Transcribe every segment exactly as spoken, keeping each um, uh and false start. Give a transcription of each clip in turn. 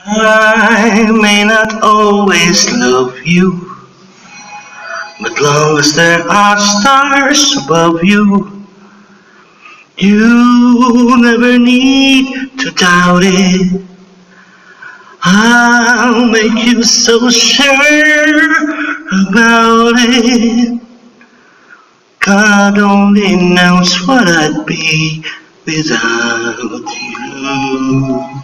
I may not always love you, but long as there are stars above you, you never need to doubt it. I'll make you so sure about it. God only knows what I'd be without you.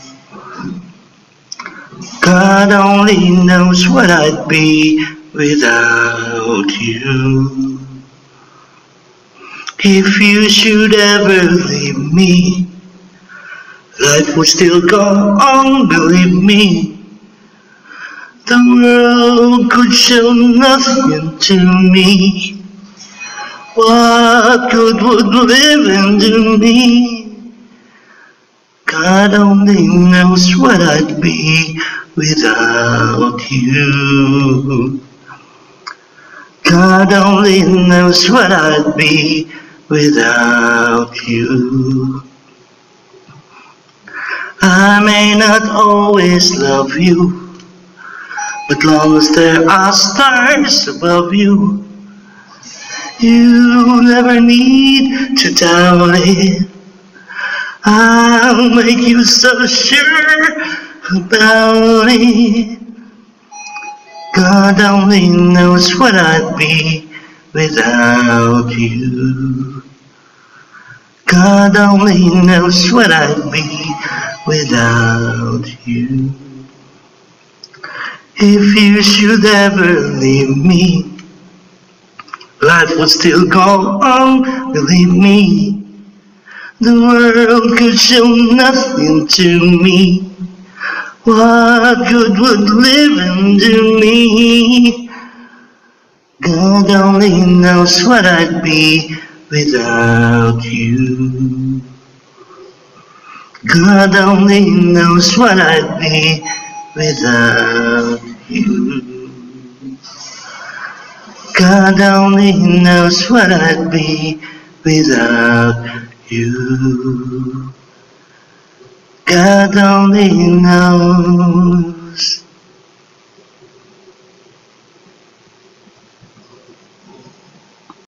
God only knows what I'd be without you. If you should ever leave me, life would still go on, believe me. The world could show nothing to me. What good would living do me? God only knows what I'd be without you. God only knows what I'd be without you. I may not always love you, but long as there are stars above you, you never need to doubt it. I'll make you so sure about it. God only knows what I'd be without you. God only knows what I'd be without you. If you should ever leave me, life would still go on, believe me. The world could show nothing to me. What good would living do me? God only knows what I'd be without you. God only knows what I'd be without you. God only knows what I'd be without you. God only knows.